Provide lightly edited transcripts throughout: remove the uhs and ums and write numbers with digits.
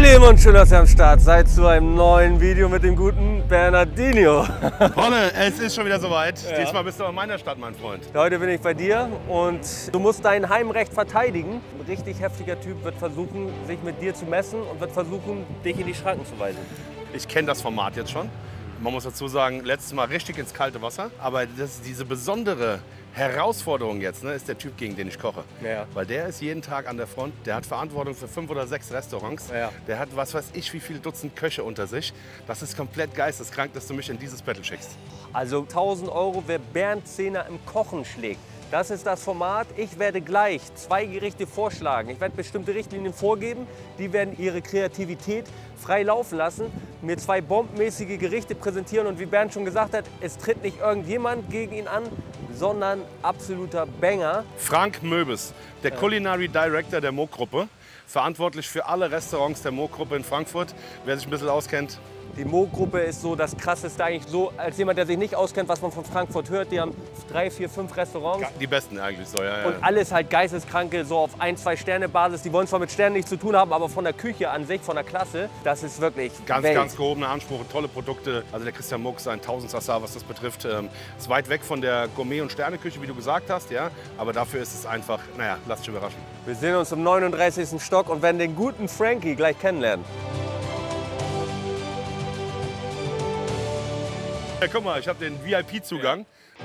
ihr Lieben und schön, dass ihr am Start seid zu einem neuen Video mit dem guten Bernardinho. Wolle, es ist schon wieder soweit. Ja. Diesmal bist du in meiner Stadt, mein Freund. Heute bin ich bei dir und du musst dein Heimrecht verteidigen. Ein richtig heftiger Typ wird versuchen, sich mit dir zu messen und wird versuchen, dich in die Schranken zu weisen. Ich kenne das Format jetzt schon. Man muss dazu sagen, letztes Mal richtig ins kalte Wasser. Aber diese besondere Herausforderung jetzt, ne, ist der Typ, gegen den ich koche. Ja. Weil der ist jeden Tag an der Front, der hat Verantwortung für 5 oder 6 Restaurants. Ja. Der hat was weiß ich wie viele Dutzend Köche unter sich. Das ist komplett geisteskrank, dass du mich in dieses Battle schickst. Also 1000 Euro, wer Bernd Zehner im Kochen schlägt. Das ist das Format. Ich werde gleich 2 Gerichte vorschlagen. Ich werde bestimmte Richtlinien vorgeben. Die werden ihre Kreativität frei laufen lassen, mir 2 bombenmäßige Gerichte präsentieren. Und wie Bernd schon gesagt hat, es tritt nicht irgendjemand gegen ihn an, sondern absoluter Banger. Frank Möbes, der Culinary Director der Moog-Gruppe, verantwortlich für alle Restaurants der Moog-Gruppe in Frankfurt. Wer sich ein bisschen auskennt. Die Moog-Gruppe ist so das Krasseste eigentlich so, als jemand, der sich nicht auskennt, was man von Frankfurt hört. Die haben 3, 4, 5 Restaurants. Die besten eigentlich so, ja. Und alles halt geisteskranke, so auf 1, 2 Sterne Basis. Die wollen zwar mit Sternen nichts zu tun haben, aber von der Küche an sich, von der Klasse, das ist wirklich ganz gehobene Ansprüche, tolle Produkte. Also der Christian Moog ist ein Tausendsassa, was das betrifft. Ist weit weg von der Gourmet- und Sterneküche, wie du gesagt hast, ja. Aber dafür ist es einfach, naja, lasst dich überraschen. Wir sehen uns im 39. Stock und werden den guten Frankie gleich kennenlernen. Ja, guck mal, ich habe den VIP-Zugang.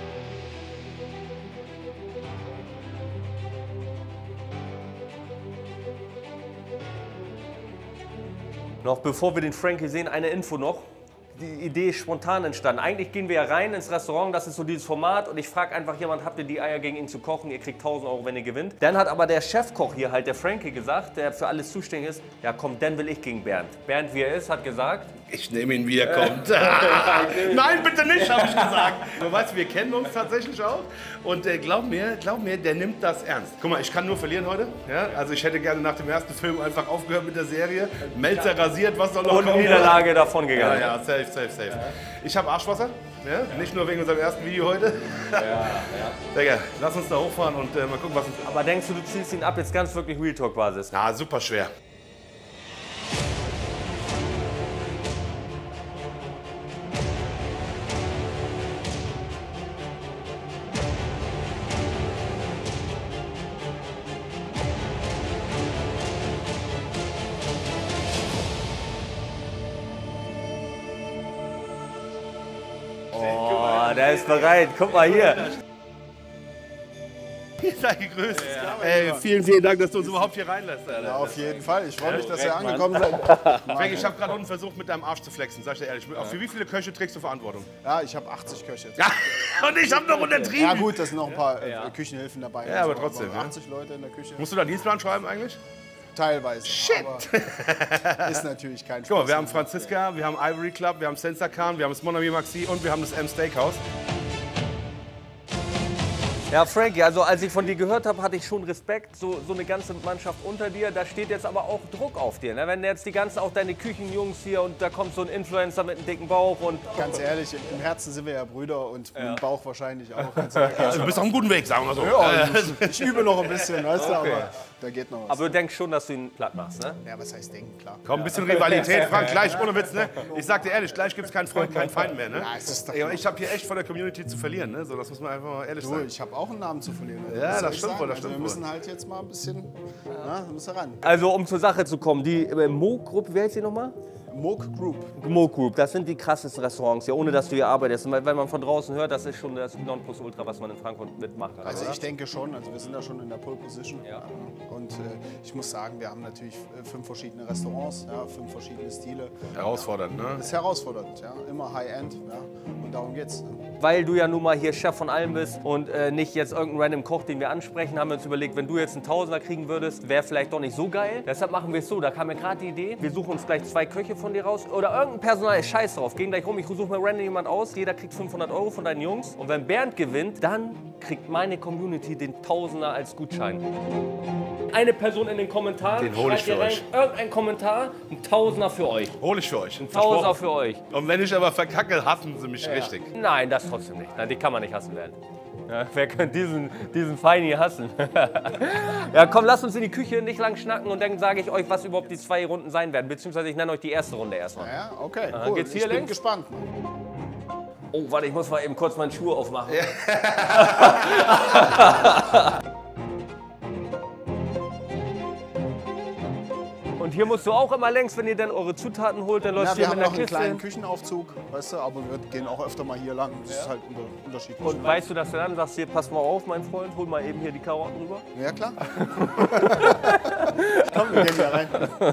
Noch bevor wir den Frankie sehen, eine Info noch. Die Idee ist spontan entstanden. Eigentlich gehen wir ja rein ins Restaurant, das ist so dieses Format und ich frage einfach jemand, habt ihr die Eier gegen ihn zu kochen? Ihr kriegt 1000 Euro, wenn ihr gewinnt. Dann hat aber der Chefkoch hier halt, der Frankie, gesagt, der für alles zuständig ist, ja komm, dann will ich gegen Bernd. Bernd, wie er ist, hat gesagt, ich nehme ihn, wie er kommt. Nein, bitte nicht, habe ich gesagt. Du weißt, wir kennen uns tatsächlich auch. Und glaub mir, der nimmt das ernst. Guck mal, ich kann nur verlieren heute. Ja? Also ich hätte gerne nach dem ersten Film einfach aufgehört mit der Serie. Melzer rasiert, was soll noch kommen? Und Niederlage davon gegangen. Ja, safe. Ich habe Arschwasser. Ja? Nicht nur wegen unserem ersten Video heute. Digga, lass uns da hochfahren und mal gucken, was uns... Aber denkst du ziehst ihn ab jetzt ganz wirklich Real Talk Basis? Na, super schwer. Oh, der ist bereit. Guck mal hier. Sei gegrüßt. Ey, vielen Dank, dass du uns überhaupt hier reinlässt. Alter. Ja, auf jeden Fall. Ich freue mich, dass ihr angekommen seid. Frank, ich habe gerade unten versucht, mit deinem Arsch zu flexen, sag ich dir ehrlich. Für wie viele Köche trägst du Verantwortung? Ja, ich habe 80 Köche. Ja, und ich habe noch untertrieben. Ja gut, da sind noch ein paar Küchenhilfen dabei. Ja, aber trotzdem. 80 Leute in der Küche. Musst du da einen Dienstplan schreiben eigentlich? Teilweise. Shit! Aber ist natürlich kein Spaß. Guck mal, wir haben Franziska, wir haben Ivory Club, wir haben Senza Khan, wir haben das Mon Ami Maxi und wir haben das M Steakhouse. Ja, Frankie, also als ich von dir gehört habe, hatte ich schon Respekt. So eine ganze Mannschaft unter dir. Da steht jetzt aber auch Druck auf dir. Ne? Wenn jetzt die ganzen, auch deine Küchenjungs hier und da kommt so ein Influencer mit einem dicken Bauch und... Ganz ehrlich, im Herzen sind wir ja Brüder und im Bauch wahrscheinlich auch. Also du bist auf einem guten Weg, sagen wir so. Ja, ich übe noch ein bisschen, weißt du, aber da geht noch was. Aber du denkst schon, dass du ihn platt machst, ne? Ja, was heißt denken, klar. Komm, ein bisschen Rivalität, Frank, gleich, ohne Witz, ne? Ich sag dir ehrlich, gleich gibt es keinen Freund, keinen Feind mehr, ne? Ja, es ist doch ich habe hier echt vor der Community zu verlieren, ne? So, das muss man einfach mal ehrlich sagen. Ich habe auch einen Namen zu verlieren. Ja, das stimmt wohl, das also stimmt wir müssen halt jetzt mal ein bisschen, da müssen wir ran. Also um zur Sache zu kommen, die Moog-Gruppe, wie heißt die nochmal? Moog Group. Moog Group, das sind die krassesten Restaurants, ja, ohne dass du hier arbeitest. Und wenn man von draußen hört, das ist schon das Nonplusultra, was man in Frankfurt mitmacht. Also ich denke schon, also wir sind da schon in der Pole Position. Ja. Und ich muss sagen, wir haben natürlich 5 verschiedene Restaurants, 5 verschiedene Stile. Herausfordernd, ne? Ist herausfordernd, ja. Immer High-End, ja. Und darum geht's. Ne? Weil du ja nun mal hier Chef von allem bist und nicht jetzt irgendein random Koch, den wir ansprechen, haben wir uns überlegt, wenn du jetzt einen Tausender kriegen würdest, wäre vielleicht doch nicht so geil. Deshalb machen wir es so, da kam mir gerade die Idee, wir suchen uns gleich 2 Köche von dir raus oder irgendein Personal, ist scheiß drauf, gehen gleich rum, ich suche mir random jemand aus, jeder kriegt 500 Euro von deinen Jungs und wenn Bernd gewinnt, dann kriegt meine Community den Tausender als Gutschein. Eine Person in den Kommentaren, den hole ich für euch. Irgendein Kommentar, ein Tausender für euch. Hol ich für euch. Ein Tausender für euch. Und wenn ich aber verkacke, hassen sie mich richtig. Nein, das trotzdem nicht. Nein, die kann man nicht hassen werden. Ja, wer könnte diesen Feini hassen? Ja, komm, lasst uns in die Küche, nicht lang schnacken und dann sage ich euch, was überhaupt die 2 Runden sein werden. Beziehungsweise ich nenne euch die erste Runde erstmal. Ja, okay, cool. Geht's hier ich bin links? gespannt. Oh, warte, ich muss mal eben kurz meinen Schuh aufmachen. Ja. Und hier musst du auch immer längs, wenn ihr dann eure Zutaten holt, dann läufst du Ja, hier wir mit haben der noch einen Kiste kleinen hin. Küchenaufzug, weißt du, aber wir gehen auch öfter mal hier lang. Das ist halt unterschiedlich. Und weißt du, dass du dann sagst, hier, pass mal auf, mein Freund, hol mal eben hier die Karotten rüber? Ja, klar. Komm, wir gehen hier rein.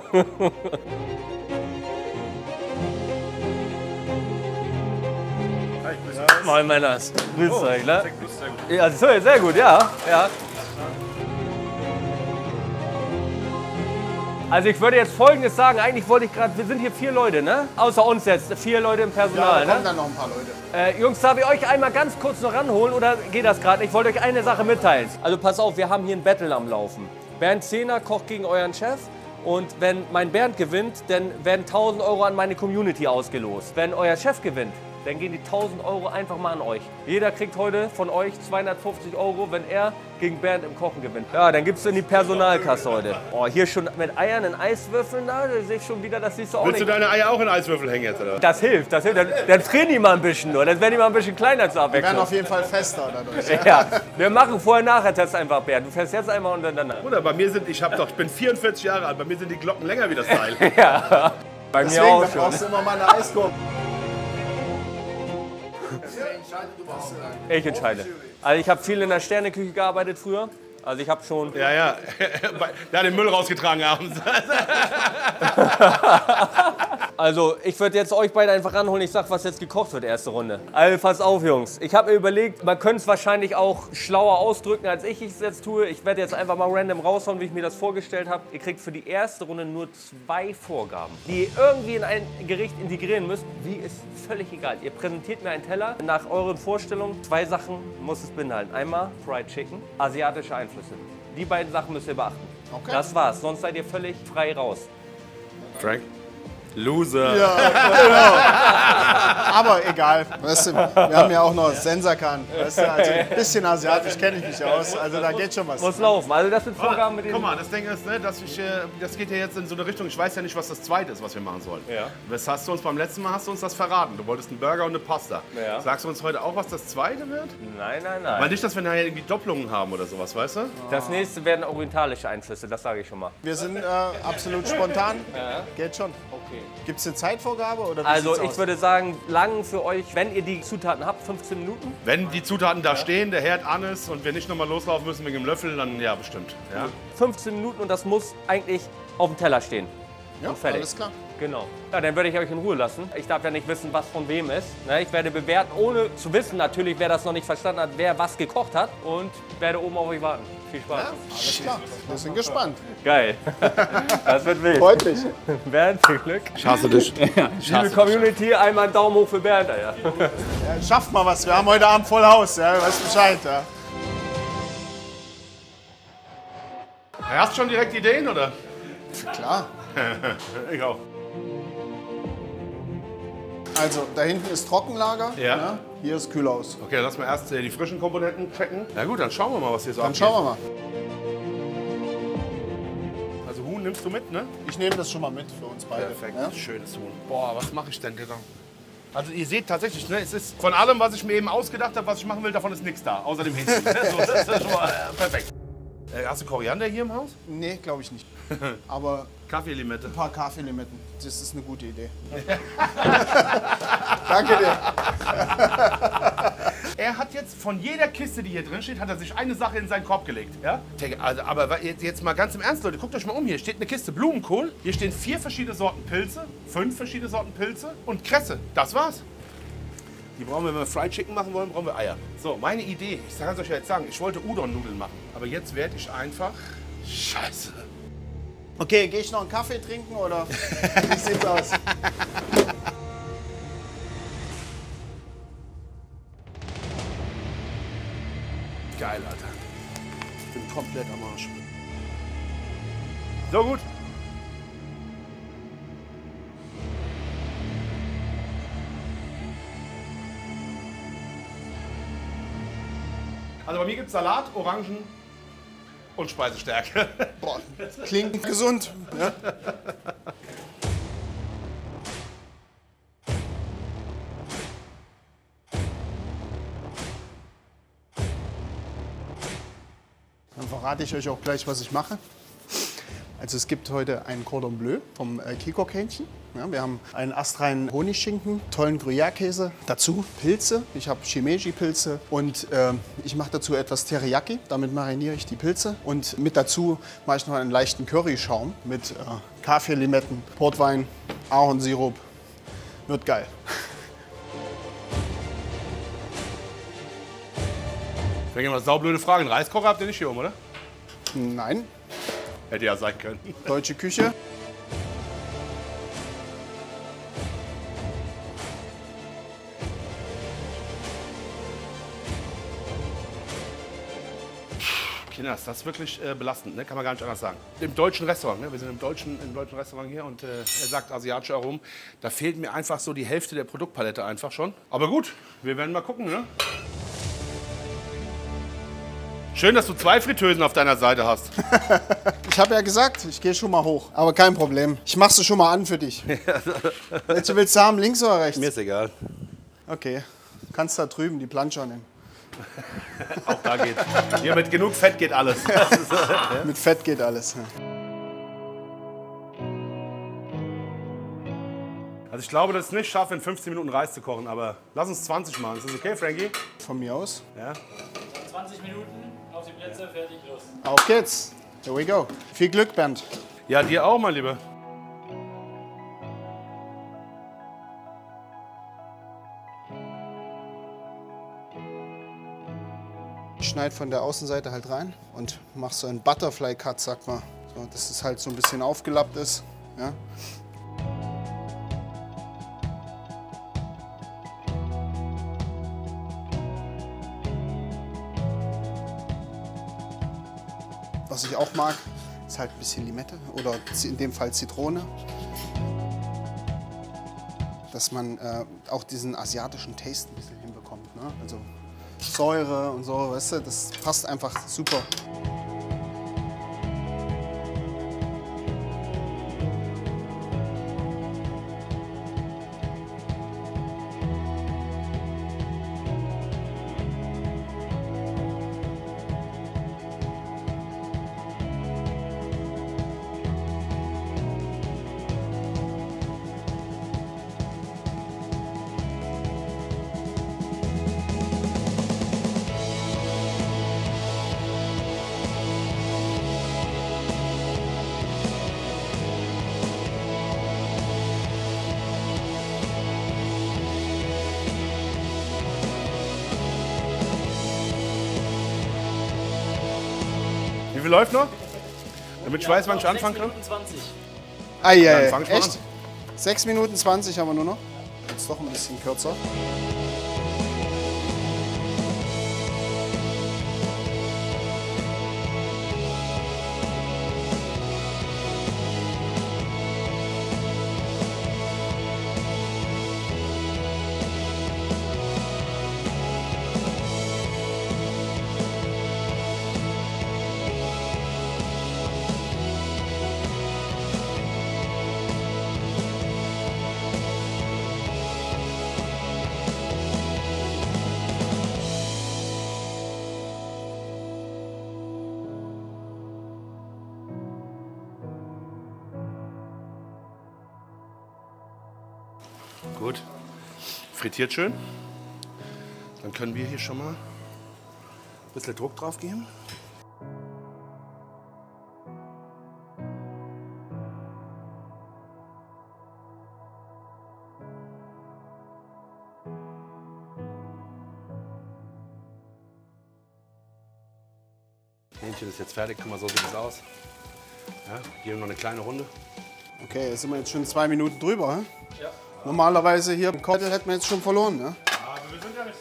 Moin Männers. Grüß euch, ne? Ja, sehr gut, ja. Also ich würde jetzt Folgendes sagen, eigentlich wollte ich gerade, wir sind hier 4 Leute, ne? Außer uns jetzt, 4 Leute im Personal, Ja, da kommen ne? dann noch ein paar Leute. Jungs, darf ich euch einmal ganz kurz noch ranholen oder geht das gerade? Ich wollte euch eine Sache mitteilen. Also pass auf, wir haben hier ein Battle am Laufen. Bernd Zehner kocht gegen euren Chef. Und wenn mein Bernd gewinnt, dann werden 1000 Euro an meine Community ausgelost. Wenn euer Chef gewinnt, dann gehen die 1000 Euro einfach mal an euch. Jeder kriegt heute von euch 250 Euro, wenn er gegen Bernd im Kochen gewinnt. Ja, dann gibt's in die Personalkasse heute. Oh, hier schon mit Eiern in Eiswürfeln, da sehe ich schon wieder, das siehst du auch Willst nicht. du deine Eier auch in Eiswürfel hängen jetzt, oder? Das hilft. Dann frieren die mal ein bisschen nur, dann werden die mal ein bisschen kleiner zur Wir werden Abwechslung. auf jeden Fall fester dadurch. Ja, wir machen Vorher-Nachher-Test einfach, Bernd. Du fährst jetzt einmal und dann danach. Bruder, bei mir sind, ich bin 44 Jahre alt, bei mir sind die Glocken länger wie das Teil. Ja, bei mir Deswegen, auch da schon. brauchst du immer mal eine Eisgurke. Ich entscheide. Also ich habe viel in der Sterneküche gearbeitet früher. Also ich habe schon... Ja. Der hat den Müll rausgetragen abends. Also ich würde jetzt euch beide einfach ranholen. Ich sag, was jetzt gekocht wird, erste Runde. Also pass auf, Jungs. Ich habe mir überlegt, man könnte es wahrscheinlich auch schlauer ausdrücken, als ich es jetzt tue. Ich werde jetzt einfach mal random raushauen, wie ich mir das vorgestellt habe. Ihr kriegt für die erste Runde nur 2 Vorgaben, die ihr irgendwie in ein Gericht integrieren müsst. Wie ist völlig egal. Ihr präsentiert mir einen Teller. Nach euren Vorstellungen 2 Sachen muss es beinhalten. Einmal Fried Chicken, asiatische Einflüsse. Die beiden Sachen müsst ihr beachten. Okay. Das war's. Sonst seid ihr völlig frei raus. Frank? Loser. Ja, genau. Aber egal. Weißt du, wir haben ja auch noch Sensakan. Weißt du, also ein bisschen asiatisch kenne ich mich aus. Also da geht schon was. Muss laufen. Also das sind Vorgaben mit Guck denen. mal, das Ding ist, ne, das geht ja jetzt in so eine Richtung, ich weiß ja nicht, was das zweite ist, was wir machen sollen. Ja. Was hast du uns beim letzten Mal hast du uns das verraten? Du wolltest einen Burger und eine Pasta. Ja. Sagst du uns heute auch, was das zweite wird? Nein. Weil nicht, dass wir nachher irgendwie Doppelungen haben oder sowas, weißt du? Das nächste werden orientalische Einflüsse, das sage ich schon mal. Wir sind absolut spontan. Ja. Geht schon. Okay. Gibt es eine Zeitvorgabe? Oder wie Also sieht's ich aus? würde sagen, lang für euch, wenn ihr die Zutaten habt, 15 Minuten. Wenn die Zutaten da stehen, der Herd an ist und wir nicht nochmal loslaufen müssen mit dem Löffel, dann ja, bestimmt. Ja. 15 Minuten und das muss eigentlich auf dem Teller stehen. Ja, und fertig. alles klar. Genau. Ja, dann würde ich euch in Ruhe lassen. Ich darf ja nicht wissen, was von wem ist. Ne, ich werde bewerten, ohne zu wissen natürlich, wer das noch nicht verstanden hat, wer was gekocht hat. Und werde oben auf euch warten. Viel Spaß. Alles klar. Wir sind gespannt. Geil. Das wird wild. Freut mich. Bernd, viel Glück. Ich hasse dich. Liebe Community, einmal einen Daumen hoch für Bernd. Ja. Ja, schafft mal was. Wir haben heute Abend voll Haus. Ja, weißt Bescheid. Ja. Hast du schon direkt Ideen, oder? Klar. Ich auch. Also, da hinten ist Trockenlager. Ja. Hier ist Kühlhaus. Okay, dann lassen wir erst die frischen Komponenten checken. Na gut, dann schauen wir mal, was hier so Dann abgeht. schauen wir mal. Also Huhn nimmst du mit, ne? Ich nehme das schon mal mit für uns beide. Perfekt, Ja? schönes Huhn. Boah, was mache ich denn, Digga? Also ihr seht tatsächlich, ne, es ist von allem, was ich mir eben ausgedacht habe, was ich machen will, davon ist nichts da, außer dem Hähnchen. So, das ist schon mal perfekt. Hast du Koriander hier im Haus? Nee, glaube ich nicht. Aber Kaffeelimette. ein paar Kaffeelimetten, das ist eine gute Idee. Danke dir. Er hat jetzt von jeder Kiste, die hier drin steht, hat er sich eine Sache in seinen Korb gelegt. Ja? Also, aber jetzt mal ganz im Ernst, Leute, guckt euch mal um. Hier steht eine Kiste Blumenkohl, hier stehen 4 verschiedene Sorten Pilze, 5 verschiedene Sorten Pilze und Kresse. Das war's. Die brauchen wir, wenn wir Fried Chicken machen wollen, brauchen wir Eier. So, meine Idee, ich kann es euch ja jetzt sagen, ich wollte Udon-Nudeln machen. Aber jetzt werde ich einfach... Scheiße. Okay, gehe ich noch einen Kaffee trinken oder wie sieht's aus? Geil, Alter. Ich bin komplett am Arsch. So gut. Also bei mir gibt es Salat, Orangen und Speisestärke. Boah, klingt gesund. Ja? Dann verrate ich euch auch gleich, was ich mache. Also es gibt heute ein Cordon Bleu vom Kikok-Hähnchen. Ja, wir haben einen astreinen Honigschinken, tollen Gruyère-Käse, dazu Pilze. Ich habe Shimeji-Pilze und ich mache dazu etwas Teriyaki. Damit mariniere ich die Pilze. Und mit dazu mache ich noch einen leichten Curryschaum mit Kaffee-Limetten, Portwein, Ahornsirup. Wird geil. Ich denke mal, saublöde Frage. Einen Reiskocher habt ihr nicht hier oben, oder? Nein, Hätte ja sein können. deutsche Küche. Kinder, ist das wirklich belastend, ne? Kann man gar nicht anders sagen. Im deutschen Restaurant, ne? Wir sind im deutschen Restaurant hier und er sagt asiatische Aromen. Da fehlt mir einfach so die Hälfte der Produktpalette einfach schon. Aber gut, wir werden mal gucken, ne? Schön, dass du 2 Fritteusen auf deiner Seite hast. Ich habe ja gesagt, ich gehe schon mal hoch. Aber kein Problem. Ich mache sie schon mal an für dich. Welche willst du haben, links oder rechts? Mir ist egal. Okay, kannst da drüben die Plancha nehmen. Auch da geht's. Hier mit genug Fett geht alles. Mit Fett geht alles. Ja. Also ich glaube, das ist nicht schafft, in 15 Minuten Reis zu kochen, aber lass uns 20 machen. Ist das okay, Frankie? Von mir aus. Ja. 20 Minuten, auf die Plätze, fertig, los. Auf geht's. Here we go. Viel Glück, Bernd. Ja, dir auch, mein Lieber. Ich schneide von der Außenseite halt rein und mache so einen Butterfly-Cut, sagt man. So, dass es halt so ein bisschen aufgelappt ist. Ja. Was ich auch mag, ist halt ein bisschen Limette oder in dem Fall Zitrone. Dass man auch diesen asiatischen Taste ein bisschen hinbekommt. Ne? Also Säure und so, weißt du, das passt einfach super. Wie viel läuft noch? Damit ich weiß, wann ich anfangen kann. 6 Minuten 20. Eieiei, fang ich mal echt? 6 Minuten 20 haben wir nur noch. Jetzt doch ein bisschen kürzer. Gut. Frittiert schön. Dann können wir hier schon mal ein bisschen Druck drauf geben. Hähnchen ist jetzt fertig, guck mal, so sieht es aus. Ja, geben noch eine kleine Runde. Okay, jetzt sind wir jetzt schon 2 Minuten drüber. Hä? Ja. Normalerweise hier im Kottel hätten wir jetzt schon verloren. Ne? Aber wir sind ja nicht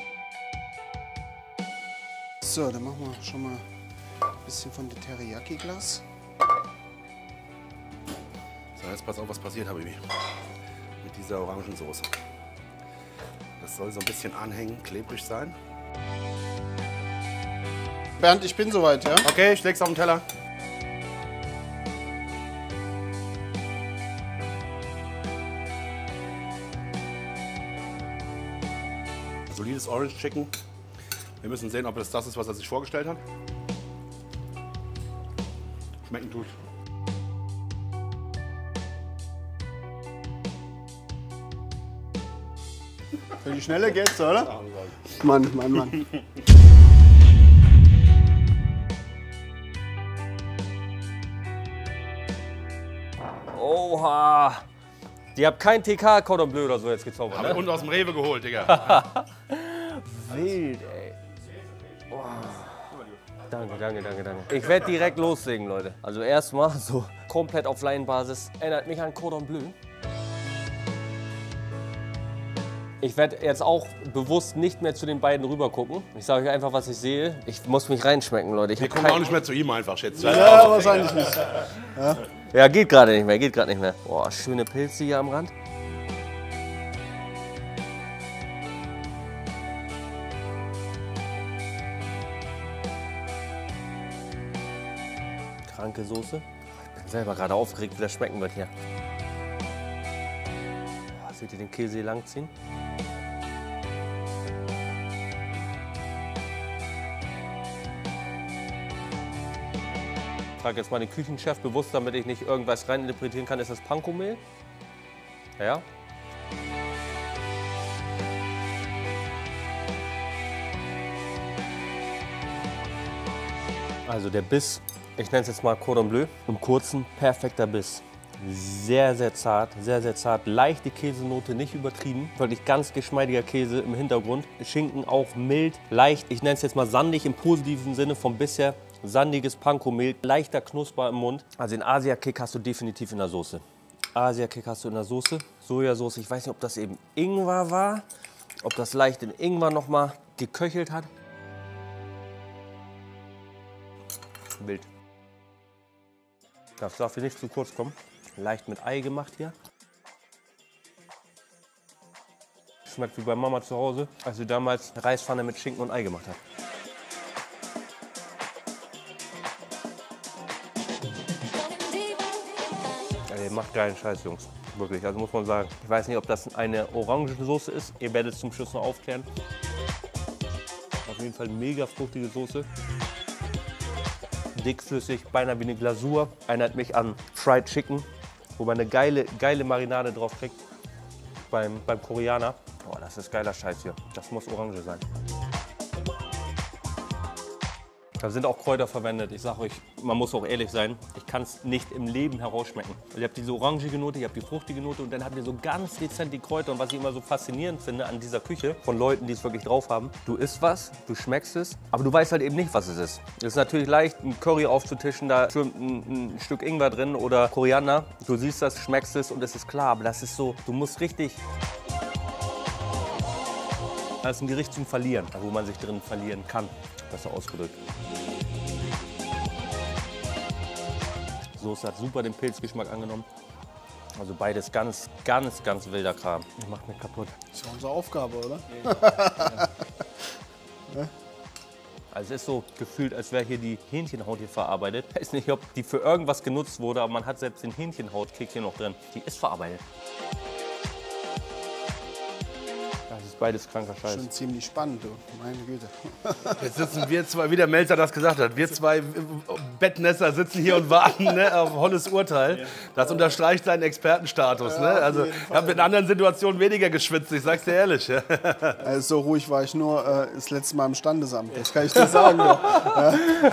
so. So, dann machen wir schon mal ein bisschen von der Teriyaki-Glas. So, jetzt pass auf, was passiert, Habibi. Mit dieser Orangensoße. Das soll so ein bisschen anhängen, klebrig sein. Bernd, ich bin soweit, ja? Okay, ich leg's auf den Teller. Solides Orange Chicken. Wir müssen sehen, ob es das ist, was er sich vorgestellt hat. Schmecken tut. Für die Schnelle geht's, oder? Mann, Mann, Mann. Oha! Die habt kein TK Cordon Bleu oder so jetzt gezaubert, Hab ich ne? unten aus dem Rewe geholt, Digga. Wild, ey. Oh. Danke, danke, danke, danke. Ich werde direkt loslegen, Leute. Also erstmal so komplett auf Laienbasis. Erinnert mich an Cordon Bleu. Ich werde jetzt auch bewusst nicht mehr zu den beiden rüber gucken. Ich sage euch einfach, was ich sehe. Ich muss mich reinschmecken, Leute. Wir kommen auch nicht mehr zu ihm einfach, schätze. Ja, wahrscheinlich nicht. Ja, geht gerade nicht mehr, geht gerade nicht mehr. Boah, schöne Pilze hier am Rand. Kranke Soße. Ich bin selber gerade aufgeregt, wie das schmecken wird hier. Boah, seht ihr den Käse hier langziehen? Ich frage jetzt mal den Küchenchef bewusst, damit ich nicht irgendwas reininterpretieren kann. Ist das Panko-Mehl? Ja. Also der Biss, ich nenne es jetzt mal Cordon Bleu, im kurzen perfekter Biss. Sehr, sehr zart, leichte Käsenote, nicht übertrieben. Wirklich ganz geschmeidiger Käse im Hintergrund. Schinken auch mild, leicht, ich nenne es jetzt mal sandig im positiven Sinne vom bisher. Sandiges Panko-Mehl, leichter Knusper im Mund. Also den Asia-Kick hast du definitiv in der Soße. Asia-Kick hast du in der Soße. Sojasauce, ich weiß nicht, ob das eben Ingwer war, ob das leicht in Ingwer noch mal geköchelt hat. Wild. Das darf hier nicht zu kurz kommen. Leicht mit Ei gemacht hier. Schmeckt wie bei Mama zu Hause, als sie damals Reispfanne mit Schinken und Ei gemacht hat. Ihr macht geilen Scheiß, Jungs. Wirklich, also muss man sagen. Ich weiß nicht, ob das eine Orangensoße ist. Ihr werdet es zum Schluss noch aufklären. Auf jeden Fall mega fruchtige Soße. Dickflüssig, beinahe wie eine Glasur. Erinnert mich an Fried Chicken, wo man eine geile Marinade drauf kriegt beim Koreaner. Boah, das ist geiler Scheiß hier. Das muss Orange sein. Da sind auch Kräuter verwendet. Ich sage euch, man muss auch ehrlich sein, ich kann es nicht im Leben herausschmecken. Ihr habt diese orangige Note, ihr habt die fruchtige Note und dann habt ihr so ganz dezent die Kräuter. Und was ich immer so faszinierend finde an dieser Küche, von Leuten, die es wirklich drauf haben, du isst was, du schmeckst es, aber du weißt halt eben nicht, was es ist. Es ist natürlich leicht, ein Curry aufzutischen, da schwimmt ein Stück Ingwer drin oder Koriander. Du siehst das, schmeckst es und es ist klar, aber das ist so, du musst richtig... Das ist ein Gericht zum Verlieren, wo man sich drin verlieren kann. Besser ausgedrückt. Die Soße hat super den Pilzgeschmack angenommen. Also beides ganz wilder Kram. Das macht mich kaputt. Das ist ja unsere Aufgabe, oder? Also es ist so gefühlt, als wäre hier die Hähnchenhaut hier verarbeitet. Ich weiß nicht, ob die für irgendwas genutzt wurde, aber man hat selbst den Hähnchenhautkick hier noch drin. Die ist verarbeitet. Das ist beides kranker Scheiß. Schon ziemlich spannend, du. Meine Güte. Jetzt sitzen wir zwei, wie der Melzer das gesagt hat, wir zwei Bettnässer sitzen hier und warten, ne, auf Holles Urteil. Das unterstreicht seinen Expertenstatus. Ne? Also ich habe in anderen Situationen weniger geschwitzt, ich sag's dir ehrlich. Ja. So ruhig war ich nur das letzte Mal im Standesamt. Das kann ich dir sagen. Ja.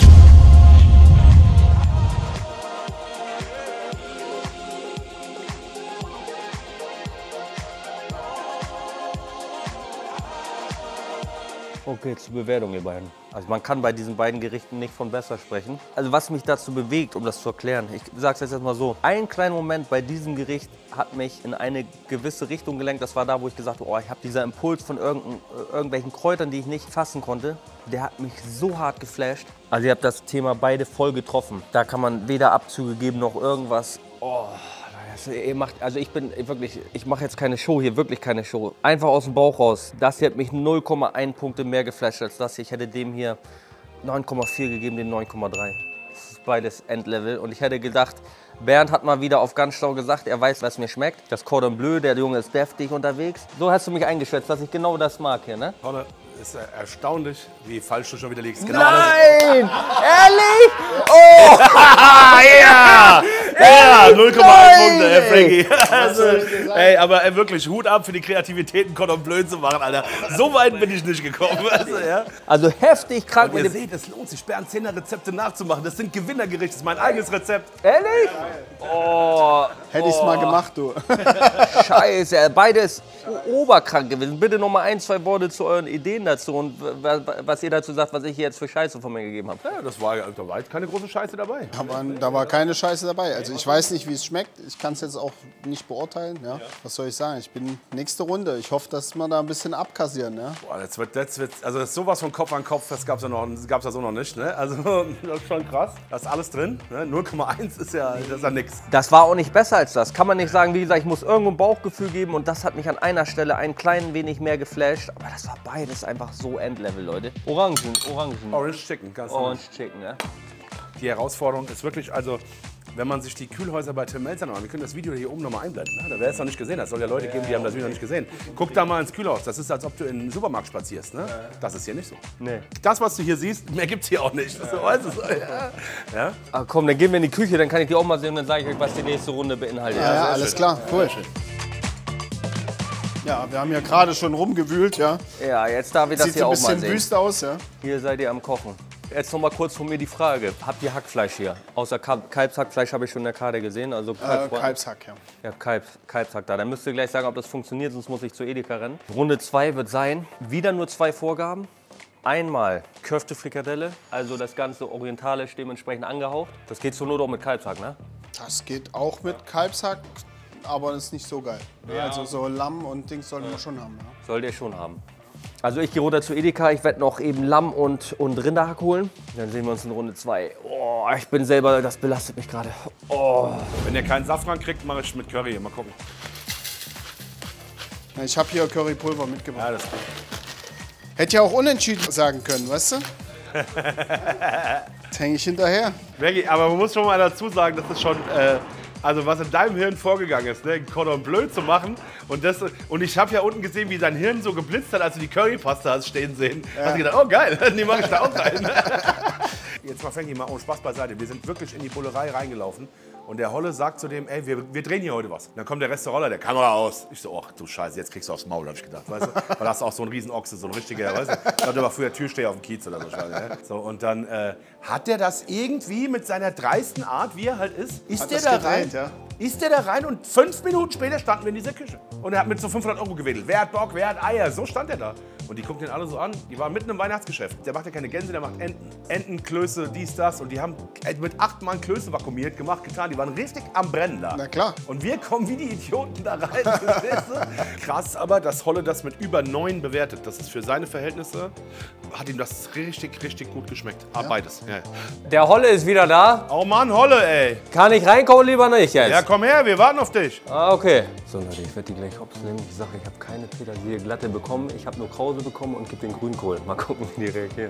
Okay, zur Bewertung, ihr beiden. Also man kann bei diesen beiden Gerichten nicht von besser sprechen. Also was mich dazu bewegt, um das zu erklären, ich sage es jetzt mal so, ein kleiner Moment bei diesem Gericht hat mich in eine gewisse Richtung gelenkt. Das war da, wo ich gesagt habe, oh, ich habe dieser Impuls von irgendwelchen Kräutern, die ich nicht fassen konnte, der hat mich so hart geflasht. Also ihr habt das Thema beide voll getroffen. Da kann man weder Abzüge geben noch irgendwas. Oh. Also ich mache jetzt keine Show hier, wirklich keine Show. Einfach aus dem Bauch raus. Das hier hat mich 0,1 Punkte mehr geflasht als das hier. Ich hätte dem hier 9,4 gegeben, den 9,3. Das ist beides Endlevel. Und ich hätte gedacht, Bernd hat mal wieder auf ganz schlau gesagt, er weiß, was mir schmeckt. Das Cordon Bleu, der Junge ist deftig unterwegs. So hast du mich eingeschätzt, dass ich genau das mag hier, ne? Holle, ist erstaunlich, wie falsch du schon wieder liegst. Genau. Nein! Ehrlich? Oh! Ja! Ja, 0,1 Punkte, Frankie. Also, ey, aber wirklich, Hut ab für die Kreativität, einen Cordon Bleu zu machen, Alter. So weit bin ich nicht gekommen. Also, ja. Also heftig krank Und mit ihr dem... seht, es lohnt sich, Bernd 10er Rezepte nachzumachen. Das sind Gewinnergerichte, das ist mein eigenes Rezept. Ehrlich? Oh, Hätte ich es mal gemacht, du. Scheiße, beides oberkrank gewesen. Bitte noch mal 1, 2 Worte zu euren Ideen dazu und was ihr dazu sagt, was ich jetzt für Scheiße von mir gegeben habe. Ja, da war jetzt keine große Scheiße dabei. Da war keine Scheiße dabei. Also ich weiß nicht, wie es schmeckt. Ich kann es jetzt auch nicht beurteilen. Ja. Was soll ich sagen? Ich bin nächste Runde. Ich hoffe, dass wir da ein bisschen abkassieren. Ja. Boah, das wird, also das ist sowas von Kopf an Kopf, das gab's ja so noch nicht. Ne? Also das ist schon krass. Da ist alles drin. Ne? 0,1 ist ja nix. Das war auch nicht besser als das. Kann man nicht sagen, wie gesagt, ich muss irgendwo ein Bauchgefühl geben und das hat mich an einer Stelle ein klein wenig mehr geflasht. Aber das war beides einfach so Endlevel, Leute. Orangen. Orange Chicken, ganz Orange Chicken, ne? Die Herausforderung ist wirklich, also wenn man sich die Kühlhäuser bei Tim Melzer noch an, wir können das Video hier oben noch mal einblenden, ne? Da wer es noch nicht gesehen hat, soll ja Leute geben, die haben das Video noch nicht gesehen. Guck da mal ins Kühlhaus, das ist, als ob du in den Supermarkt spazierst, ne? Das ist hier nicht so. Nee. Das, was du hier siehst, mehr gibt's hier auch nicht. So, weißt du, so, ja. Ja? Ah, komm, dann gehen wir in die Küche, dann kann ich die auch mal sehen und dann sage ich euch, was die nächste Runde beinhaltet. Ja, alles klar, cool. Ja, wir haben ja gerade schon rumgewühlt, ja. Ja, jetzt darf ich das Sieht hier so ein auch mal bisschen sehen. wüst aus, ja. Hier seid ihr am Kochen. Jetzt noch mal kurz von mir die Frage. Habt ihr Hackfleisch hier? Außer Kalbshackfleisch habe ich schon in der Karte gesehen. Also Kalbshack, ja. Ja, Kalbshack da. Dann müsst ihr gleich sagen, ob das funktioniert, sonst muss ich zu Edeka rennen. Runde 2 wird sein, wieder nur 2 Vorgaben. Einmal Köfte-Frikadelle, also das Ganze orientalisch dementsprechend angehaucht. Das geht zur Not auch mit Kalbshack, ne? Das geht auch mit Kalbshack, aber das ist nicht so geil. Ja. Also so Lamm und Dings sollten wir schon haben. Ja. Sollt ihr schon haben. Also ich gehe runter zu Edeka, ich werde noch eben Lamm und Rinderhack holen. Dann sehen wir uns in Runde 2. Oh, ich bin selber, das belastet mich gerade. Oh. Wenn ihr keinen Safran kriegt, mache ich mit Curry. Mal gucken. Ich habe hier Currypulver mitgebracht. Ja, das ist gut. Hätte ja auch unentschieden sagen können, weißt du? Jetzt hänge ich hinterher. Maggie, aber man muss schon mal dazu sagen, dass es schon, also was in deinem Hirn vorgegangen ist, ne, ein Cordon Bleu zu machen. Und ich habe ja unten gesehen, wie dein Hirn so geblitzt hat, als du die Currypaste hast stehen sehen. Ja. Hast du gedacht, oh geil, die mache ich da auch rein. Jetzt mal Frankie, mal Spaß beiseite. Wir sind wirklich in die Bullerei reingelaufen. Und der Holle sagt zu dem, ey, wir drehen hier heute was. Und dann kommt der Restaurant, der Kamera aus. Ich so, ach du Scheiße, jetzt kriegst du aufs Maul, hab ich gedacht. Weißt du? Weil das ist auch so ein Riesenochse, so ein richtiger, weißt du? Ich glaube, der war früher Türsteher auf dem Kiez oder so. So, und dann hat der das irgendwie mit seiner dreisten Art, wie er halt ist der da rein? Ja. Ist der da rein und 5 Minuten später standen wir in dieser Küche. Und er hat mit so 500 € gewedelt. Wer hat Bock, wer hat Eier? So stand er da. Und die gucken den alle so an. Die waren mitten im Weihnachtsgeschäft. Der macht ja keine Gänse, der macht Enten. Entenklöße, dies, das. Und die haben mit 8 Mann Klöße vakuumiert, gemacht, getan. Die waren richtig am Brennen da. Na klar. Und wir kommen wie die Idioten da rein. Krass, aber dass Holle das mit über 9 bewertet. Das ist für seine Verhältnisse, hat ihm das richtig, richtig gut geschmeckt. Ja. Beides. Ja. Der Holle ist wieder da. Oh Mann, Holle, ey. Kann ich reinkommen, lieber nicht jetzt? Ja, komm her, wir warten auf dich. Ah, okay. So Leute, ich werde die gleich hops nehmen. Ich sage, ich habe keine Petersilie glatte bekommen. Ich habe nur Krause bekommen und gebe den Grünkohl. Mal gucken, wie die reagieren.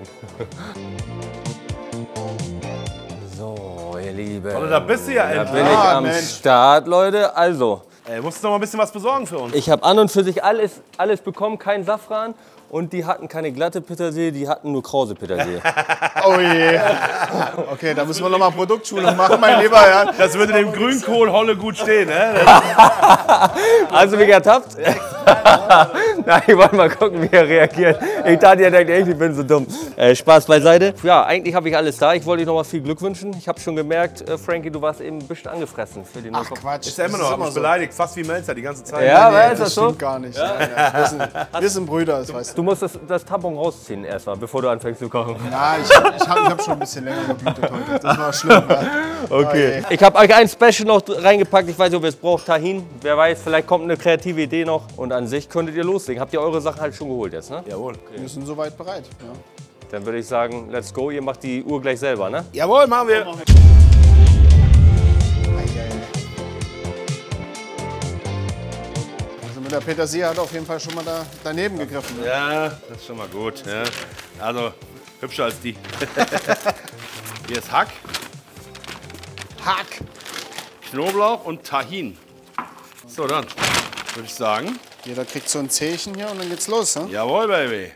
So, ihr Lieben. Holle, da bist du ja endlich. Da bin ich am Start, Leute. Also. Ey, musst du noch mal ein bisschen was besorgen für uns. Ich habe an und für sich alles bekommen, kein Safran. Und die hatten keine glatte Petersilie, die hatten nur krause Petersilie. Oh je. Okay, da müssen wir nochmal Produktschulung machen, mein Lieber. Ja. Das würde dem Grünkohl Holle gut stehen, ne? Hast du mich ertappt? Nein, ich wollte mal gucken, wie er reagiert. Ich dachte, er denkt echt, ich bin so dumm. Spaß beiseite. Ja, eigentlich habe ich alles da. Ich wollte dir noch mal viel Glück wünschen. Ich habe schon gemerkt, Frankie, du warst eben ein bisschen angefressen. Für die Ach Quatsch. Ist ja immer noch beleidigt, fast wie Melzer die ganze Zeit. Ja, Nee, ist das so? stimmt gar nicht. Ja. Ja, wir sind Brüder, das weißt du. Du musst das Tampon rausziehen erstmal, bevor du anfängst zu kochen. Ja, ich hab schon ein bisschen länger geblutet heute. Das war schlimm. Ja. Okay. Ich habe euch ein Special noch reingepackt. Ich weiß nicht, ob ihr es braucht. Tahin. Wer weiß, vielleicht kommt eine kreative Idee noch. Und an sich könntet ihr loslegen. Habt ihr eure Sachen halt schon geholt jetzt, ne? Jawohl. Okay. Wir sind soweit bereit. Ja. Dann würde ich sagen, let's go. Ihr macht die Uhr gleich selber, ne? Jawohl, machen wir. Mit der Petersilie hat auf jeden Fall schon mal daneben gegriffen. Ne? Ja, das ist schon mal gut. Ja. Also, Hübscher als die. Hier ist Hack, Hack. Knoblauch und Tahin. So, dann würde ich sagen, Jeder kriegt so ein Zählchen hier und dann geht's los. Ne? jawohl, Baby.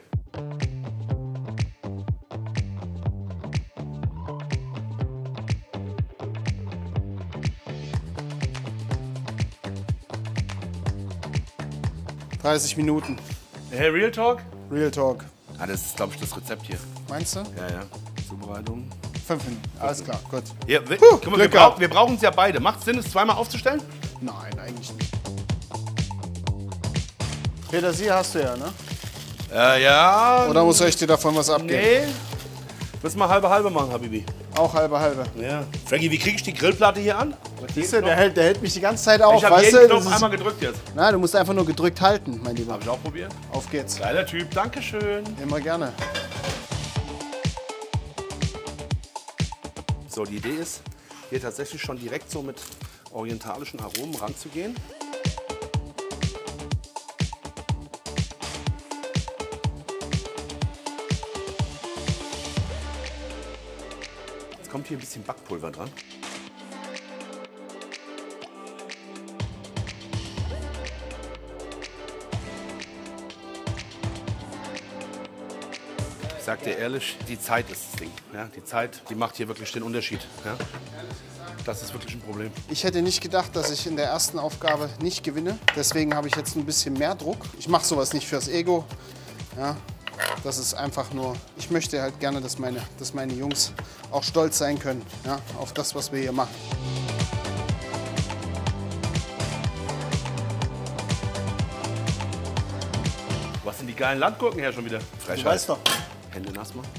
Ja. 30 Minuten. Hey, Real Talk? Real Talk. Ah, das ist, glaube ich, das Rezept hier. Meinst du? Ja, ja. Zubereitung. 5 Minuten. Alles klar, gut. Ja, guck mal, Glück gehabt. wir brauchen es ja beide. Macht es Sinn, es zweimal aufzustellen? Nein, eigentlich nicht. Petersilie hast du ja, ne? Ja. Oder muss ich dir davon was abgeben? Nee. Müssen wir halbe machen, Habibi. Auch halbe. Ja. Frankie, wie kriege ich die Grillplatte hier an? Siehst du, der hält mich die ganze Zeit auf, Ich habe weißt jeden du? Knopf Das ist- einmal gedrückt jetzt. Na, du musst einfach nur gedrückt halten, mein Lieber. Habe ich auch probiert. Auf geht's. Geiler Typ, Dankeschön. Immer gerne. So, die Idee ist, hier tatsächlich schon direkt so mit orientalischen Aromen ranzugehen. Jetzt kommt hier ein bisschen Backpulver dran. Ich sag dir ehrlich, die Zeit ist das Ding. Ja, die Zeit, die macht hier wirklich den Unterschied. Ja. Das ist wirklich ein Problem. Ich hätte nicht gedacht, dass ich in der ersten Aufgabe nicht gewinne. Deswegen habe ich jetzt ein bisschen mehr Druck. Ich mache sowas nicht fürs Ego. Ja, das ist einfach nur, ich möchte halt gerne, dass meine Jungs auch stolz sein können, ja, auf das, was wir hier machen. Was sind die geilen Landgurken her schon wieder? Du weißt doch. Hände nass machen.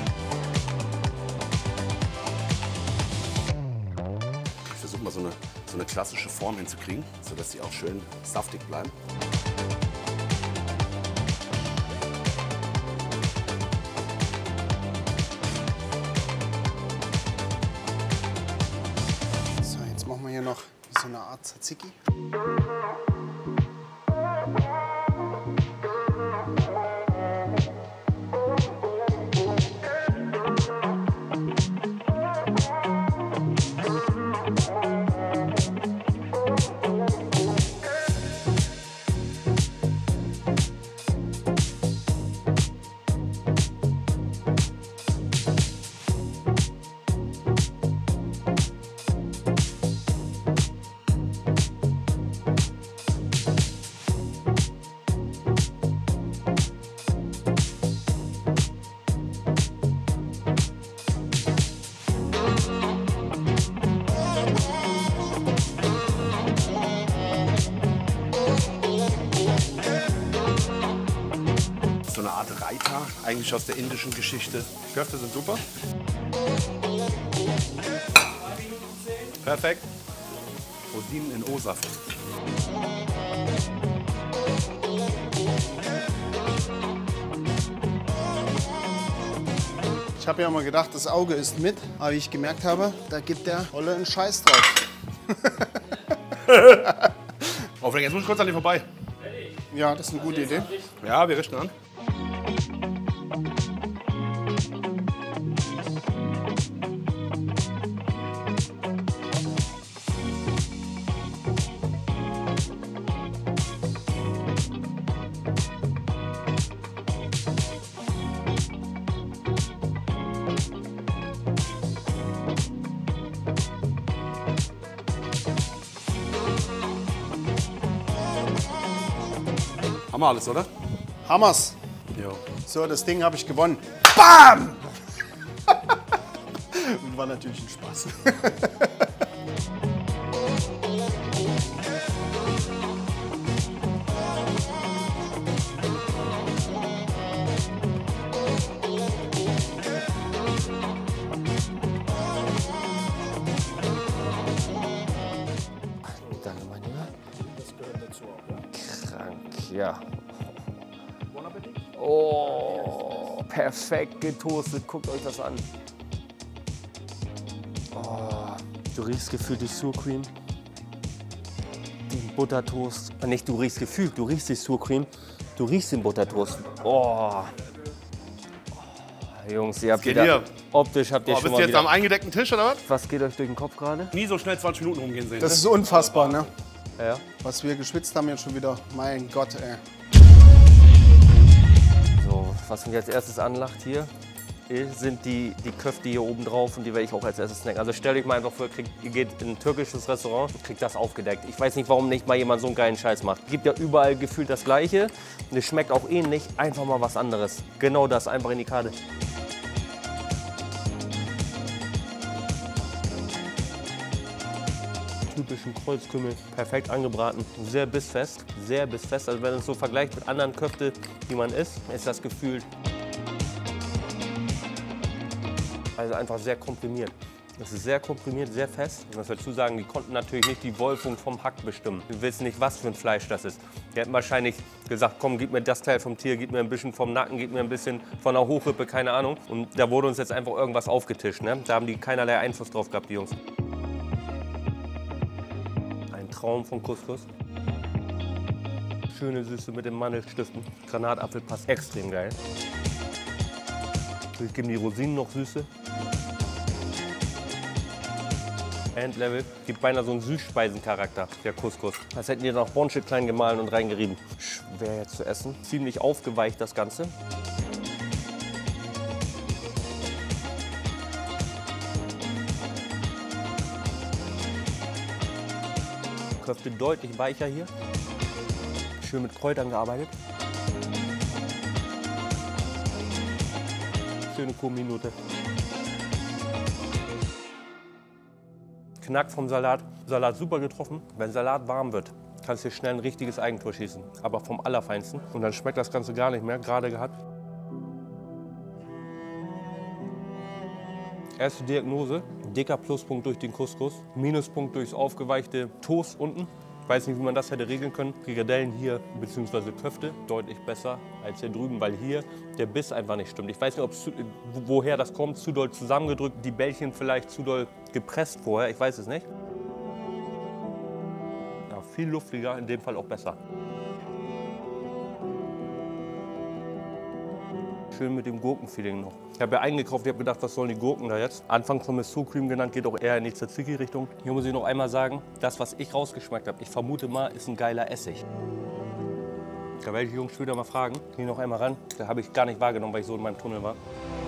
Ich versuche mal so eine klassische Form hinzukriegen, sodass sie auch schön saftig bleiben. So, jetzt machen wir hier noch so eine Art Tzatziki. So eine Art Raita, eigentlich aus der indischen Geschichte. Die Köfte sind super. Perfekt. Rosinen in O-Saft. Ich habe ja mal gedacht, das Auge ist mit, aber wie ich gemerkt habe, da gibt der Olle einen Scheiß drauf. Oh, Frank, jetzt muss ich kurz an dir vorbei. Ja, das ist eine gute Idee. Ja, wir richten an. Haben wir alles, oder? Hammers. Jo. So, das Ding habe ich gewonnen. BAM! War natürlich ein Spaß. Danke, mein Lieber. Das gehört dazu auch, ja? Krank, ja. Oh, perfekt getoastet. Guckt euch das an. Oh, du riechst gefühlt die Sour Cream. Den Buttertoast. Nicht du riechst gefühlt, du riechst die Sour Cream. Du riechst den Buttertoast. Oh. Jungs, ihr habt geht wieder, hier? optisch habt ihr schon Bist mal du jetzt wieder... am eingedeckten Tisch oder was? Was geht euch durch den Kopf gerade? Nie so schnell 20 Minuten rumgehen sehen. Das ist unfassbar, ne? Ja. Was wir geschwitzt haben jetzt schon wieder. Mein Gott, ey. So, was mich als erstes anlacht hier, sind die Köfte hier oben drauf und die werde ich auch als erstes snacken. Also stellt euch mal einfach vor, ihr geht in ein türkisches Restaurant und kriegt das aufgedeckt. Ich weiß nicht, warum nicht mal jemand so einen geilen Scheiß macht. Gibt ja überall gefühlt das Gleiche und es schmeckt auch ähnlich, einfach mal was anderes. Genau das, einfach in die Karte. Typischen Kreuzkümmel, perfekt angebraten, sehr bissfest, sehr bissfest. Also wenn man es so vergleicht mit anderen Köfte, die man isst, ist das gefühlt also einfach sehr komprimiert. Das ist sehr komprimiert, sehr fest. Ich muss dazu sagen, die konnten natürlich nicht die Wolfung vom Hack bestimmen. Du willst nicht, was für ein Fleisch das ist. Die hätten wahrscheinlich gesagt, komm, gib mir das Teil vom Tier, gib mir ein bisschen vom Nacken, gib mir ein bisschen von der Hochrippe, keine Ahnung. Und da wurde uns jetzt einfach irgendwas aufgetischt. Ne? Da haben die keinerlei Einfluss drauf gehabt, die Jungs. Ein Traum von Couscous. Schöne Süße mit den Mandelstiften. Granatapfel passt extrem geil. Ich gebe die Rosinen noch Süße. Endlevel. Gibt beinahe so einen Süßspeisencharakter, der Couscous. Als hätten die noch Bonche klein gemahlen und reingerieben. Schwer jetzt zu essen. Ziemlich aufgeweicht das Ganze. Köfte deutlich weicher hier. Schön mit Kräutern gearbeitet. Schöne Kuhminute. Knack vom Salat. Salat super getroffen. Wenn Salat warm wird, kannst du hier schnell ein richtiges Eigentor schießen. Aber vom Allerfeinsten. Und dann schmeckt das Ganze gar nicht mehr. Gerade gehabt. Erste Diagnose. Dicker Pluspunkt durch den Couscous. Minuspunkt durchs aufgeweichte Toast unten. Ich weiß nicht, wie man das hätte regeln können. Frikadellen hier bzw. Köfte deutlich besser als hier drüben, weil hier der Biss einfach nicht stimmt. Ich weiß nicht, woher das kommt. Zu doll zusammengedrückt, die Bällchen vielleicht zu doll gepresst vorher. Ich weiß es nicht. Ja, viel luftiger, in dem Fall auch besser. Schön mit dem Gurkenfeeling noch. Ich habe ja eingekauft, ich habe gedacht, was sollen die Gurken da jetzt? Anfangs von Miso Cream genannt, geht auch eher in die Tzatziki-Richtung. Hier muss ich noch einmal sagen, das, was ich rausgeschmeckt habe, ich vermute mal, ist ein geiler Essig. Da werde ich die Jungs später mal fragen. Hier noch einmal ran. Da habe ich gar nicht wahrgenommen, weil ich so in meinem Tunnel war.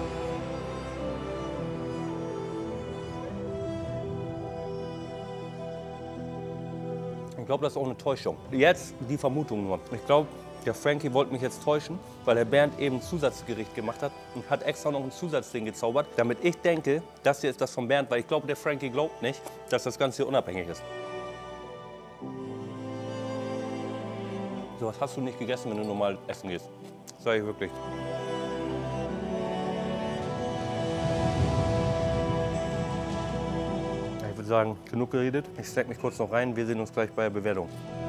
Ich glaube, das ist auch eine Täuschung. Jetzt die Vermutung nur. Ich glaube, der Frankie wollte mich jetzt täuschen, weil der Bernd eben ein Zusatzgericht gemacht hat und hat extra noch ein Zusatzding gezaubert, damit ich denke, das hier ist das von Bernd, weil ich glaube, der Frankie glaubt nicht, dass das Ganze hier unabhängig ist. So was hast du nicht gegessen, wenn du normal essen gehst. Sag ich wirklich. Ich würde sagen, genug geredet. Ich steck mich kurz noch rein. Wir sehen uns gleich bei der Bewertung.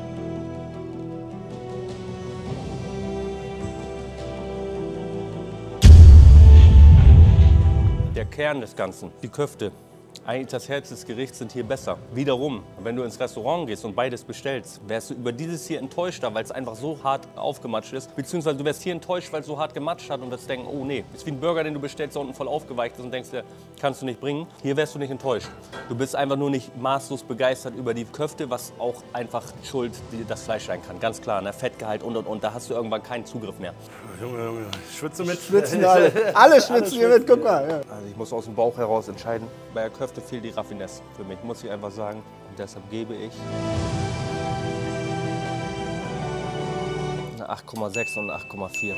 Der Kern des Ganzen, die Köfte, eigentlich das Herz des Gerichts sind hier besser. Wiederum, wenn du ins Restaurant gehst und beides bestellst, wärst du über dieses hier enttäuschter, weil es einfach so hart aufgematscht ist. Beziehungsweise du wärst hier enttäuscht, weil es so hart gematscht hat und wirst denken, oh nee, ist wie ein Burger, den du bestellst, der unten voll aufgeweicht ist und denkst dir, kannst du nicht bringen. Hier wärst du nicht enttäuscht. Du bist einfach nur nicht maßlos begeistert über die Köfte, was auch einfach schuld das Fleisch sein kann. Ganz klar, ne? Fettgehalt und. Da hast du irgendwann keinen Zugriff mehr. Junge, ich schwitze mit. Schwitzen alle. Alle schwitzen hier mit, guck mal. Ja. Also ich muss aus dem Bauch heraus entscheiden. Bei der Köfte fehlt die Raffinesse für mich, muss ich einfach sagen. Und deshalb gebe ich eine 8,6 und eine 8,4.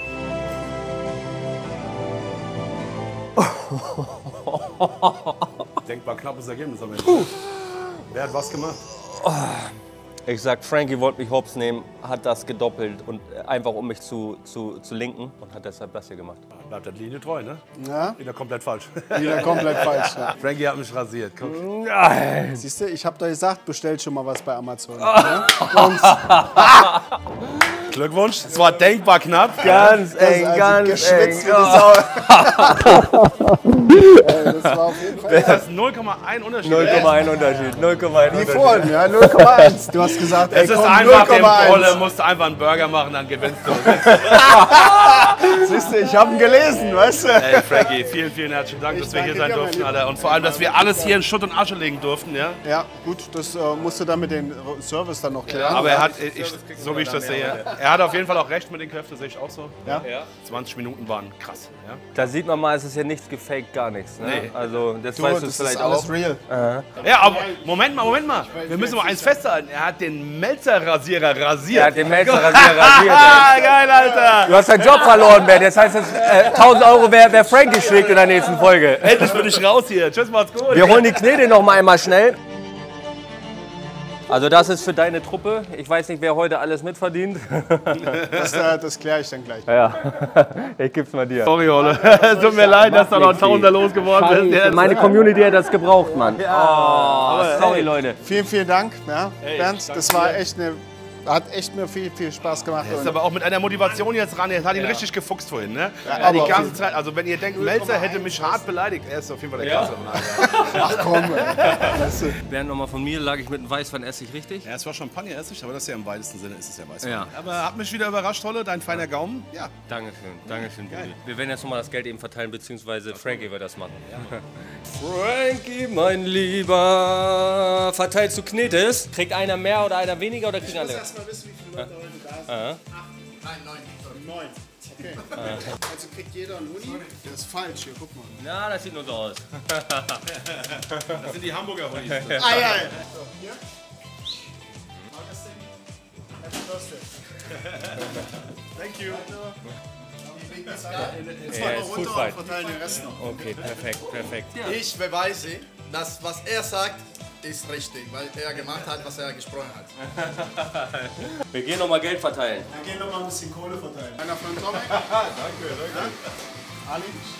Denkbar knappes Ergebnis am Ende. Wer hat was gemacht? Ich sag, Frankie wollte mich hops nehmen, hat das gedoppelt und einfach um mich zu linken und hat deshalb das hier gemacht. Bleibt der Linie treu, ne? Ja, Wieder komplett falsch. wieder komplett falsch. Ja. Frankie hat mich rasiert. Guck. Nein! Siehst du, ich hab doch gesagt, bestellt schon mal was bei Amazon. Ne? Und Glückwunsch. Es war denkbar knapp. Ganz eng, ganz geschwitzt eng. wie die Sau. Das war auf jeden Fall. Das ist 0,1 Unterschied. 0,1 Unterschied. 0,1 Wie Unterschied. vorhin, ja, 0,1. Du hast gesagt, ey, Es ist komm, einfach dem 0,1. Rolle, musst du einfach einen Burger machen, dann gewinnst du. Siehst du, ich habe ihn gelesen, weißt du? Ey, Frankie, vielen, vielen herzlichen Dank, dass wir hier danke sein dir, durften, mein Alter. Und vor allem, dass wir alles hier in Schutt und Asche legen durften, ja. Ja, gut, das musst du dann mit dem Service dann noch klären. Aber er hat, so wie ich das sehe, er hat auf jeden Fall auch recht mit den Kräften, sehe ich auch so. Ja? 20 Minuten waren krass. Ja? Da sieht man mal, es ist ja nichts gefaked, gar nichts. Ne? Nee. Also, das Du, weißt du das vielleicht ist alles auch. real. Ja, aber Moment mal. Wir müssen mal eins festhalten. Er hat den Melzer-Rasierer rasiert. Er hat den Melzer-Rasierer rasiert. Ah, ey. geil, Alter. Du hast deinen Job verloren, Ben. Jetzt heißt es 1000 Euro, wer Frankie schlägt in der nächsten Folge. Endlich bin ich raus hier. Tschüss, macht's gut. Wir holen die Knete noch mal einmal schnell. Also das ist für deine Truppe. Ich weiß nicht, wer heute alles mitverdient. Das kläre ich dann gleich. Ja, ich gib's mal dir. Sorry, Ole. Es tut mir leid, dass du noch ein Tausender losgeworden bist. Meine Community hat das gebraucht, Mann. Oh, sorry, Leute. Vielen, vielen Dank, ja, Bernd. Das war echt hat echt mir viel, viel Spaß gemacht. Er ist aber auch mit einer Motivation jetzt ran. Er hat ihn richtig gefuchst vorhin. Ne? Ja, aber die ganze Zeit. Also wenn ihr denkt, Melzer hätte mich hart beleidigt, er ist auf jeden Fall der Klasse. Ach komm, ey. Bernd, nochmal von mir, lag ich mit einem Weißweinessig richtig? Ja, es war Champagner-Essig, aber das ist ja im weitesten Sinne ist es ja Weißwein. Ja. Aber hat mich wieder überrascht, Holle, dein feiner Gaumen. Ja. Dankeschön, Buddy. Wir werden jetzt nochmal das Geld eben verteilen, beziehungsweise Frankie wird das machen. Frankie, mein Lieber, verteilst du Knetes? Kriegt einer mehr oder einer weniger oder kriegen alle? Mal wissen, wie viele Leute heute da sind. 9. Okay. Also kriegt jeder einen Huni. Der ist falsch hier, guck mal. Na, das sieht nur so aus. Das sind die Hamburger Honis. So, hier. Happy Birthday. Thank you. Jetzt Ja, mal ist runter Food Fight. und verteilen den Rest noch. Okay, perfekt. Ich beweise, dass was er sagt, ist richtig, weil er gemacht hat, was er gesprochen hat. Wir gehen nochmal Geld verteilen. Wir gehen noch mal ein bisschen Kohle verteilen. Einer für den Tomek. Danke. Ali.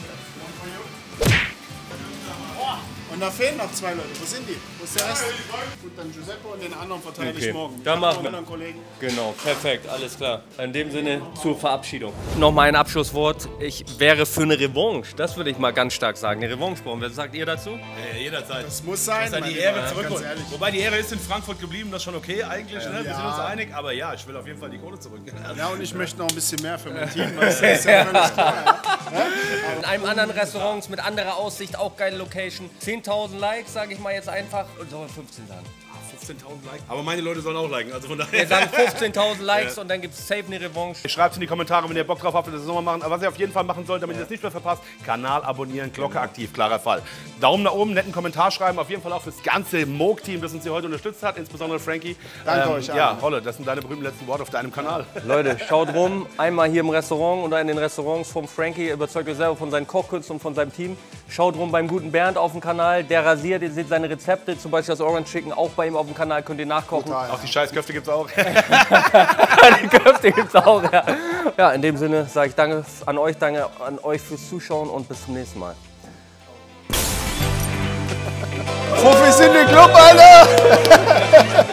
Und da fehlen noch 2 Leute. Wo sind die? Wo ist der Rest? Gut, dann Giuseppe und den anderen verteile ich morgen. Dann machen wir. Mit anderen Kollegen. Genau, perfekt, alles klar. In dem Sinne zur Verabschiedung. Nochmal ein Abschlusswort. Ich wäre für eine Revanche. Das würde ich mal ganz stark sagen. Eine Revanche brauchen. Was sagt ihr dazu? Ja, jederzeit. Das muss sein. Dass er die mein Ehre Lieber, zurückholt. ganz ehrlich. Wobei die Ehre ist in Frankfurt geblieben, das ist schon okay eigentlich. Ne? Wir Ja. sind uns einig. Aber ja, ich will auf jeden Fall die Kohle zurück. Ja, und ich möchte noch ein bisschen mehr für mein Team. Das ist ja völlig klar. In einem anderen Restaurant mit anderer Aussicht, auch geile Location. 10.000 Likes, sage ich mal jetzt einfach. Und sollen wir 15 sagen? 15.000 Likes. Aber meine Leute sollen auch liken. Also von daher. Wir sagen 15.000 Likes und dann gibt es safe eine Revanche. Schreibt es in die Kommentare, wenn ihr Bock drauf habt, dass wir das nochmal machen. Aber was ihr auf jeden Fall machen sollt, damit ihr das nicht mehr verpasst, Kanal abonnieren, Glocke aktiv, klarer Fall. Daumen nach oben, netten Kommentar schreiben, auf jeden Fall auch fürs ganze Moog-Team, das uns hier heute unterstützt hat, insbesondere Frankie. Danke euch Ja, allen. Holle, das sind deine berühmten letzten Worte auf deinem Kanal. Leute, schaut rum, einmal hier im Restaurant oder in den Restaurants vom Frankie, überzeugt euch selber von seinen Kochkünsten und von seinem Team. Schaut rum beim guten Bernd auf dem Kanal, der rasiert, ihr seht seine Rezepte, zum Beispiel das Orange Chicken, auch bei ihm auf dem Kanal, könnt ihr nachkochen. Total. Auch die Scheißköfte gibt's auch. Die Köfte gibt's auch, ja. Ja, in dem Sinne sage ich danke an euch fürs Zuschauen und bis zum nächsten Mal. Profis in den Club, Alter!